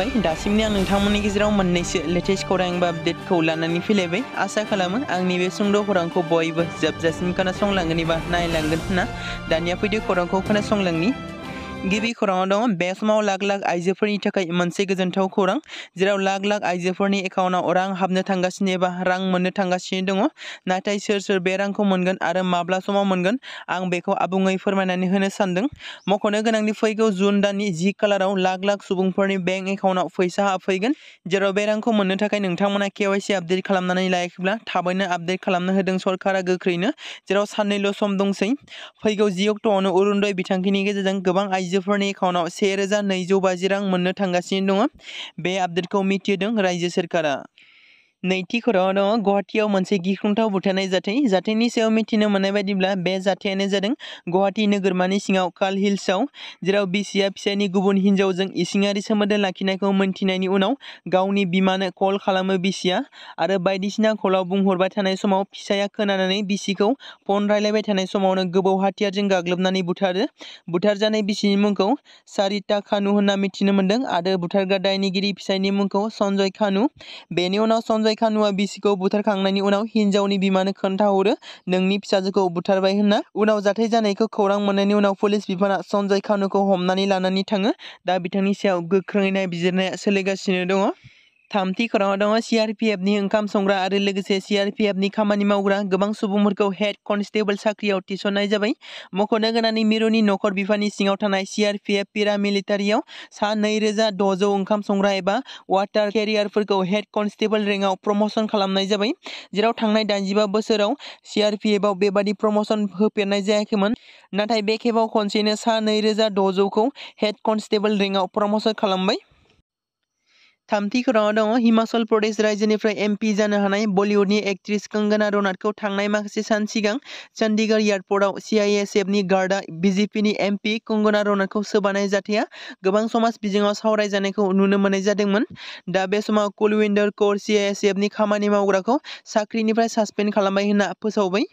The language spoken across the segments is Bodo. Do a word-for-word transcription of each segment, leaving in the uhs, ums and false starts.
खुलुमबाय दासिमनि आं नोंथांमोननि गेजेराव मोननैसो लेटेस्ट खौरां एबा आपडेटखौ लानानै फैलायबाय आसा खालामो आंनि बे सुंद' खौरांखौ बयबो जोबजासिम खोनासंलांगोन एबा नायलांगोन होनना दानिया फैदो खौरांखौ खोनासंलांनि गिबि खौराङाव दङ बे समाव लाख लाख आइजोफोरनि थाखाय मोनसे गोजोनथाव खौरां जेराव लाख लाख आइजोफोरनि एकाउन्टाव रां हाबनो थांगासिनो एबा रां मोननो थांगासिनो दङ नाथाय सोर सोर बे रांखौ मोनगोन आरो माब्ला समाव मोनगोन आं बेखौ आबुङै फोरमायनानै होनो सानदों मख'नो गोनांदि फैगौ जुन दाननि जि खालाराव लाख लाख सुबुंफोरनि बेंक एकाउन्टाव फैसा हाबफैगोन जेराव बे रांखौ मोननो थाखाय नोंथांमोना केवाइसि आपडेट खालामनानै लायाखैब्ला थाबैनो आपडेट खालामनो होदों सरकारा गोख्रैनो जेराव साननैल' सम दंसै फैगौ जि अक्ट'आवनो अरुणोदय बिथांखिनि गेजेरजों गोबां आइजोफोरनि एकाउन्टाव से रोजा नैजौ बाजि रां मोननो थांगासिनो दङ बे आपडेटखौ मिथिहोदों रायजो सोरखारा नैथि खौराङाव दङ गुवाहाटीआव मोनसे गिख्रंथाव बुथारनाय जाथाय जाथायनि सायाव मिथिनो मोननाय बायदिब्ला बे जाथायानो जादों गुवाहाटी नोगोरमानि सिङाव काल हिल्सआव जेराव बिसिया फिसायनि गुबुन हिन्जावजों इसिङारि सोमोन्दो लाखिनायखौ मोनथिनायनि उनाव गावनि बिमानो कल खालामो बिसिया आरो बायदिसिना कलाव बुंहरबाय थानाय समाव फिसाया खोनानानै बिसिखौ फन रायलायबाय थानाय समावनो गोबौ हाथियारजों गाग्लोबनानै बुथारो बुथारजानाय बिसिनि मुंखौ सारिता खानु होनना मिथिनो मोन्दों आरो बुथारग्रा दायनिगिरि फिसायनि मुंखौ सन्जय खानु बेनि उनाव सन्जय खानुआ बिसिखौ बुथारखांनायनि उनाव हिन्जावनि बिमानो खोन्थाहरो नोंनि फिसाजोखौ बुथारबाय होनना उनाव जाथाय जानायखौ खौरां मोननायनि उनाव पुलिस बिफाना सन्जय खानुखौ हमनानै लानानै थाङो दा बिथांनि सायाव गोख्रोङै नायबिजिरनाया सोलिगासिनो दङ थामथि खौराङाव दङ सिआरपिएफनि ओंखाम संग्रा आरो लोगोसे सिआरपिएफनि खामानि मावग्रा गोबां सुबुंफोरखौ हेड कनस्टेबल साख्रियाव थिसननाय जाबाय मख'नो गोनांनि मिरुनि नखर बिफाननि सिङाव थानाय सिआरपिएफ पेरामिलिटारियाव सा नैरोजा द'जौ ओंखाम संग्रा एबा वाटार केरियारफोरखौ हेड कनस्टेबल रेंकआव प्रमसन खालामनाय जाबाय जेराव थांनाय दाइनजिबा बोसोराव सिआरपिएफआव बेबादि प्रमसन होफेरनाय जायाखैमोन नाथाय बे खेबाव खनसेनो सा नैरोजा द'जौखौ हेड कनस्टेबल रेंकआव प्रमसन खालामबाय थामथि खौराङाव दङ हिमाचल प्रदेश रायजोनिफ्राय एमपि जानो हानाय बलिउडनि एक्ट्रेस कंगना रनावतखौ थांनाय माखासे सान सिगां चन्डीगढ़ एयारपर्टआव सिआइएसएफनि गार्डआ बिजेपिनि एमपि कंगना रनावतखौ सोबानाय जाथाया गोबां समाज बिजोङाव सावरायजानायखौ नुनो मोननाय जादोंमोन दा बे समाव कुलविन्दर कौर सिआइएसएफनि खामानि मावग्राखौ साख्रिनिफ्राय सासपेन्ड खालामबाय होनना फोसावबाय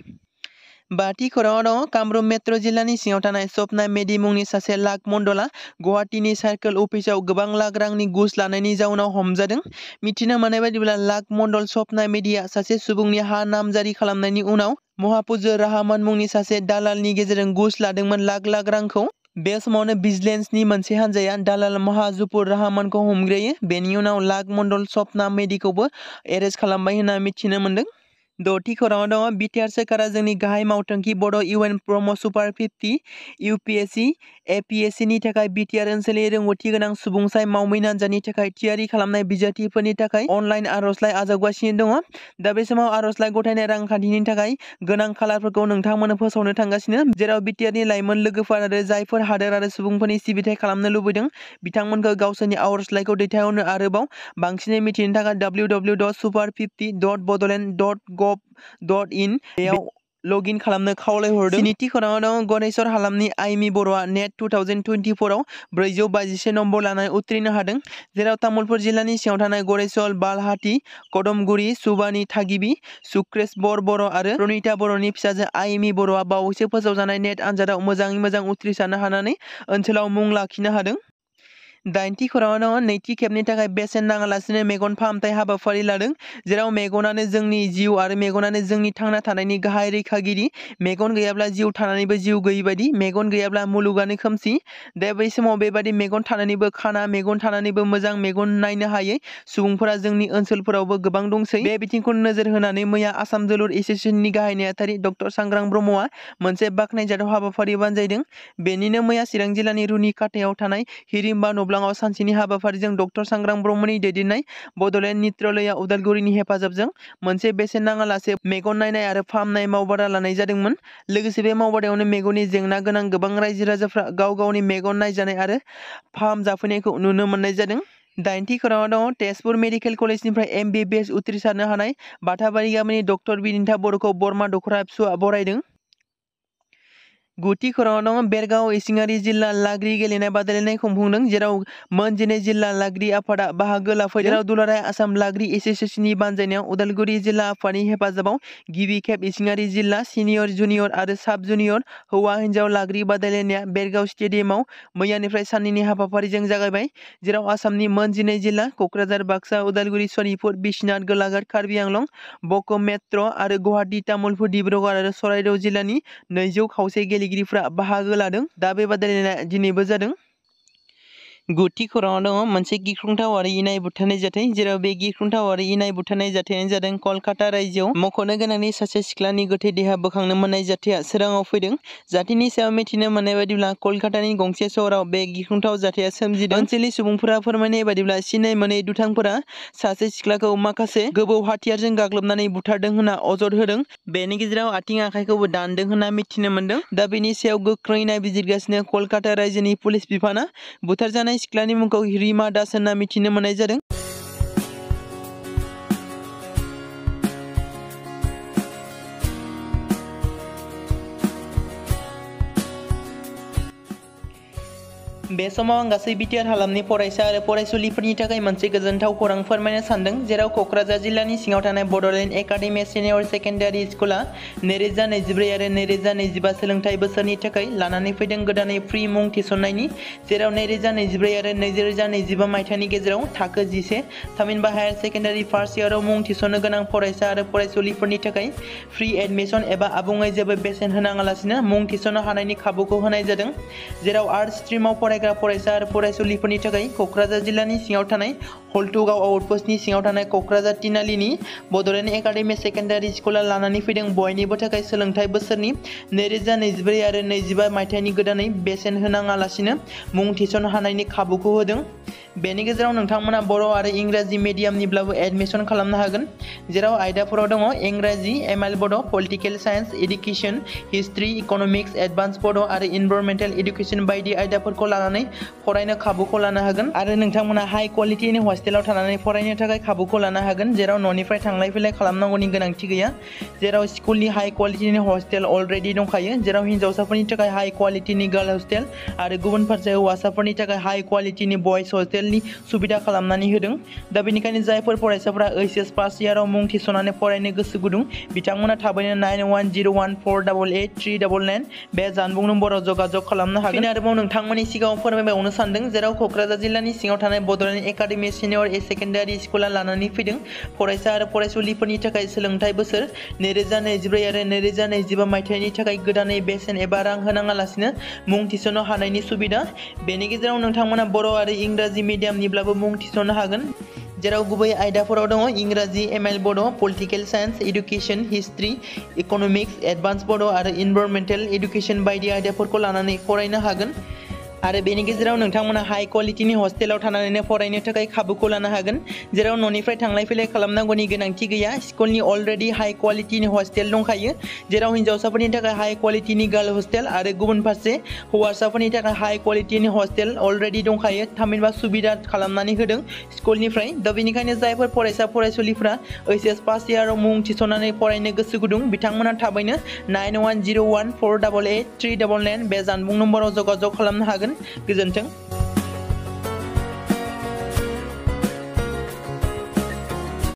बाथि खौराङाव दङ कामरुप मेट्र' जिल्लानि सिङाव थानाय सपना मेधि मुंनि सासे लाख मण्डला गुवाहाटीनि सार्कोल अफिसाव गोबां लाख रांनि घुस लानायनि जाउनाव हमजादों मिथिनो मोननाय बायदिब्ला लाख मण्डल सपना मेधिया सासे सुबुंनि हा नामजारि खालामनायनि उनाव महापुजो राहामान मुंनि सासे दालालनि गेजेरजों घुस लादोंमोन लाख लाख रांखौ बे समावनो भिजिलेन्सनि मोनसे हान्जाया दालाल महाजुपुर राहामानखौ हमग्रोयो बेनि उनाव लाख मण्डल सपना मेधिखौबो एरेस्ट खालामबाय होनना मिथिनो मोन्दों द'थि खौराङाव दङ बिटिआर सोरखारा जोंनि गाहाय मावथांखि बड' इउएन प्रम' सुपार फिफ्टि इउपिएससि एपिएससिनि थाखाय बिटिआर ओनसोलनि रोंगौथि गोनां सुबुंसाय मावमिन आनजादनि थाखाय थियारि खालामनाय बिजाथिफोरनि थाखाय अनलाइन आर'जलाइ आजावगासिनो दङ दा बे समाव आर'जलाइ गथायनाय रांखान्थिनि थाखाय गोनां खालारफोरखौ नोंथांमोननो फोसावनो थांगासिनो जेराव बिटिआरनि लाइमोन लोगोफोर आरो जायफोर हादोर आरो सुबुंफोरनि सिबिथाय खालामनो लुबैदों बिथांमोनखौ गावसोरनि आर'जलाइखौ दैथायहरनो आरोबाव बांसिनै मिथिनो थाखाय W W W dot super fifty dot Bodoland dot gov dot in बेयाव लग इन खालामनो खावलायहरदों स्निथि खौराङाव दं गरेस्वर हालामनि आइमि बर'आ नेट टु थावजेन्ड टुइन्टिफ'रआव ब्रैजौ बाजिसे नम्बर लानानै उथ्रिनो हादों जेराव तामुलपुर जिल्लानि सिङाव थानाय गरेस्वर बालहाटी कदमगुरि सुबानि थागिबि सुक्रेशबर बर' आरो प्रनिता बर'नि फिसाजो आइमि बर'आ बावैसो फोसावजानाय नेट आनजादाव मोजाङै मोजां उथ्रिसारनो हानानै ओनसोलाव मुं लाखिनो हादों दाइनथि खौराङाव दङ नैथि खेबनि थाखाय बेसेन नाङालासिनो मेगन फाहामथाय हाबाफारि लादों जेराव मेगनानो जोंनि जिउ आरो मेगनानो जोंनि थांना थानायनि गाहाय रैखागिरि मेगन गैयाब्ला जिउ थानानैबो जिउ गैयै बायदि मेगन गैयाब्ला मुलुगानो खोमसि दा बै समाव बेबादि मेगन थानानैबो खाना मेगन थानानैबो मोजां मेगन नायनो हायै सुबुंफोरा जोंनि ओनसोलफोरावबो गोबां दंसै बे बिथिंखौ नोजोर होनानै मैया आसाम जोलुर एसोसिएसननि गाहाय नेहाथारि डक्टर सांग्रां ब्रह्मआ मोनसे बाखनायजाथाव हाबाफारि बानजायदों बेनिनो मैया चिरां जिल्लानि रुनिकाटायाव थानाय हिरिम्बा नब्लाङाव सानसेनि हाबाफारिजों डक्टर सांग्रां ब्रह्मनि दैदेननाय बड'लेण्ड नित्रलया उदालगुरिनि हेफाजाबजों मोनसे बेसेन नाङालासे मेगन नायनाय आरो फाहामनाय मावबादा लानाय जादोंमोन लोगोसे बे मावबादायावनो मेगननि जेंना गोनां गोबां रायजो राजाफ्रा गाव गावनि मेगन नायजानाय आरो फाहामजाफैनायखौ नुनो मोननाय जादों दाइनथि खौराङाव दङ तेजपुर मेडिकेल कलेजनिफ्राय एमबिबिएस उथ्रिसारनो हानाय बाथाबारि गामिनि डक्टर बिनिता बर'खौ बरमा दख'रा फिसौआ बरायदों गुथि खौराङाव दङ बेरगाव इसिङारि जिल्ला लाग्रि गेलेनाय बादायलायनाय खुंफुंदों जेराव मोन जिनै जिल्ला लाग्रि आफादा बाहागो लाफैदों जेराव दुलाराय आसाम लाग्रि एसोसिएशननि बानजायनायाव उदालगुरि जिल्ला आफादनि हेफाजाबाव गिबि खेब इसिङारि जिल्ला सिनियर जुनियर आरो साब जुनियर हौवा हिन्जाव लाग्रि बादायलायनाया बेरगाव स्टेडियामाव मैयानिफ्राय साननैनि हाबाफारिजों जागायबाय जेराव आसामनि मोन जिनै जिल्ला क'क्राझार बाक्सा उदालगुरि सनितपुर बिश्वनाथ गलाघाट कार्बि आंलं बक' मेट्र आरो गुवाहाटी तामुलपुर डिब्रुगड़ आरो चराइदेव जिल्लानि नैजौ खावसे गेलेगिरिफ्रा बाहागो लादों। दा बे बादायलायनाया दिनैबो जादों। गुथि खौराङाव दङ मोनसे गिख्रंथाव आरो इनाय बुथारनाय जाथाय जेराव बे गिख्रंथाव आरो इनाय बुथारनाय जाथायानो जादों कलकाता रायजोआव मख'नो गोनांनि सासे सिख्लानि गोथै देहा बोखांनो मोननाय जाथाया सोराङाव फैदों। जाथायनि सायाव मिथिनो मोननाय बायदिब्ला कलकातानि गंसे सहराव बे गिख्रंथाव जाथाया सोमजिदों। ओनसोलनि सुबुंफोरा फोरमायनाय बायदिब्ला सिनाय मोनै दुथांफोरा सासे सिख्लाखौ माखासे गोबौ हाथियारजों गाग्लोबनानै बुथारदों होनना अजद होदों। बेनि गेजेराव आथिं आखाइखौबो दानदों होनना मिथिनो मोन्दों। दा बेनि सायाव गोख्रोङै नायबिजिरगासिनो कलकाता रायजोनि पुलिस बिफाना बुथारजानाय सिख्लानि मुंखौ रिमा दास होनना मिथिनो मोननाय जादों। बे समाव आं गासै बिटिआर हालामनि फरायसा आरो फरायसुलिफोरनि थाखाय मोनसे गोजोनथाव खौरां फोरमायनो सानदों जेराव क'क्राझार जिल्लानि सिङाव थानाय बड'लेण्ड एकाडेमि सिनियर सेकेन्डारि स्कुला नैरोजा नैजिब्रै आरो नैरोजा नैजिबा सोलोंथाइ बोसोरनि थाखाय लानानै फैदों गोदानै फ्रि मुं थिसननायनि जेराव नैरोजा नैजिब्रै आरो नैरोजा नैजिबा मायथाइनि गेजेराव थाखो जिसे थामहिनबा हायार सेकेन्डारि फार्स्ट इयाराव मुं थिसननो गोनां फरायसा आरो फरायसुलिफोरनि थाखाय फ्रि एडमिसन एबा आबुङै जेबो बेसेन होनाङालासिनो मुं थिसननो हानायनि खाबुखौ होनाय जादों जेराव आर्ट्स स्ट्रिमाव फराय फरायसा आरो फरायसुलिफोरनि थाखाय क'क्राझार जिल्लानि सिङाव थानाय हल्टुगाव आउटपस्टनि सिङाव थानाय क'क्राझार तिनालिनि बड'लेण्ड एकाडेमि सेकेन्डारि स्कुला लानानै फैदों बयनिबो थाखाय सोलोंथाइ बोसोरनि नैरोजा नैजिब्रै आरो नैजिबा मायथाइनि गोदानै बेसेन होनाङालासिनो मुं थिसननो हानायनि खाबुखौ होदों। बेनि गेजेराव नोंथांमोना बर' आरो इंराजि मिडियामनिब्लाबो एडमिसन खालामनो हागोन जेराव आयदाफोराव दङ इंराजि M I L Bodo' political science education history economics advance Bodo' आरो इनभारमेन्टेल इडुकेसन बायदि आयदाफोरखौ लानानै फरायनो खाबुखौ लानो हागोन आरो नोंथांमोना हाई क्वालिटिनि हस्टेलाव थानानै फरायनो थाखाय खाबुखौ लानो हागोन जेराव न'निफ्राय थांलाय फैलाय खालामनांगौनि गोनांथि गैया जेराव स्कुलनि हाई क्वालिटिनि हस्टेल अलरेडि दंखायो जेराव हिन्जावसाफोरनि थाखाय हाई क्वालिटिनि गार्ल हस्टेल आरो गुबुन फारसे हौवासाफोरनि थाखाय हाई क्वालिटिनि बयस हस्टेल नि सुबिदा खालामनानै होदों। दा बेनिखायनो जायफोर फरायसाफोरा ओइस एस पास इयाराव मुं थिसननानै फरायनो गोसो गुदुं बिथांमोना थाबैनो nine one zero' one four double eight three double nine बे जानबुं नम्बराव जगाजग खालामनो हागोन। आरोबाव नोंथांमोननि सिगाङाव फोरमायबावनो सानदों जेराव क'क्राझार जिल्लानि सिङाव थानाय Bodoland academy senior A secondary स्कुला लानानै फैदों फरायसा आरो फरायसुलिफोरनि थाखाय सोलोंथाइ बोसोर नैरोजा नैजिब्रै आरो नैरोजा नैजिबा मायथाइनि थाखाय गोदानै बेसेन एबा रां होनाङालासिनो मुं थिसननो हानायनि सुबिदा। बेनि गेजेराव नोंथांमोना बर' आरो इंराजि मिडियामनिब्लाबो मुं थिसननो हागोन जेराव गुबै आयदाफोराव दङ इंराजि M I L Bodo' political science education history economics advance Bodo' आरो इनभारमेन्टेल इडुकेसन बायदि आयदाफोरखौ लानानै फरायनो हागोन आरो बेनि गेजेराव नोंथांमोना हाई क्वालिटिनि हस्टेलाव थानानैनो फरायनो थाखाय खाबुखौ लानो हागोन जेराव न'निफ्राय थांलाय फैलाय खालामनांगौनि गोनांथि गैया स्कुलनि अलरेडि हाई क्वालिटिनि हस्टेल दंखायो जेराव हिन्जावसाफोरनि थाखाय हाई क्वालिटिनि गार्ल हस्टेल आरो गुबुन फारसे हौवासाफोरनि थाखाय हाई क्वालिटिनि हस्टेल अलरेडि दंखायो थामहिनबा सुबिदा खालामनानै होदों स्कुलनिफ्राय। दा बेनिखायनो जायफोर फरायसा फरायसुलिफ्रा ओइस एस पास इयाराव मुं थिसननानै फरायनो गोसो गुदुं बिथांमोना थाबैनो nine one zero' one four double eight three double nine बे जानबुं नम्बराव जगाजग खालामनो हागोन। गोजोन्थों।